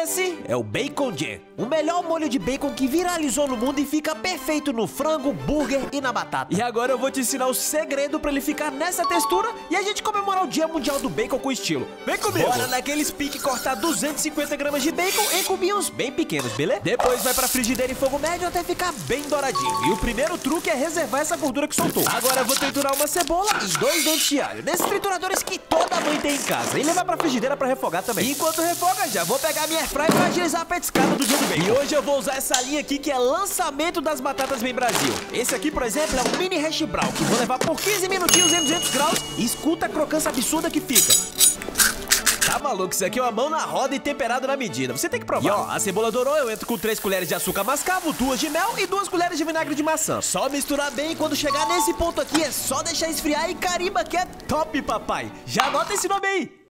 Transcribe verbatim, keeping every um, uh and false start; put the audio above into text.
esse é o Bacon Jam, o melhor molho de bacon que viralizou no mundo e fica perfeito no frango, burger e na batata. E agora eu vou te ensinar o segredo pra ele ficar nessa textura e a gente comemorar o Dia Mundial do Bacon com estilo. Vem comigo! Bora naqueles pique cortar duzentos e cinquenta gramas de bacon em cubinhos bem pequenos, beleza? Depois vai pra frigideira em fogo médio até ficar bem douradinho. E o primeiro truque é reservar essa gordura que soltou. Agora eu vou triturar uma cebola e dois dentes de alho, nesses trituradores que toda mãe tem em casa, e levar pra frigideira pra refogar também. Enquanto refoga, já vou pegar minha airfryer pra agilizar a petiscada do Dia do Bacon. E hoje eu vou usar essa linha aqui que é lançamento das batatas Bem Brasil. Esse aqui, por exemplo, é um mini hash brown que vou levar por quinze minutinhos em duzentos graus e escuta a crocância absurda que fica. Tá maluco, isso aqui é uma mão na roda e temperado na medida. Você tem que provar. E ó, a cebola dourou, eu entro com três colheres de açúcar mascavo, duas de mel e duas colheres de vinagre de maçã. Só misturar bem e quando chegar nesse ponto aqui é só deixar esfriar e carimba que é top, papai. Já anota esse nome aí.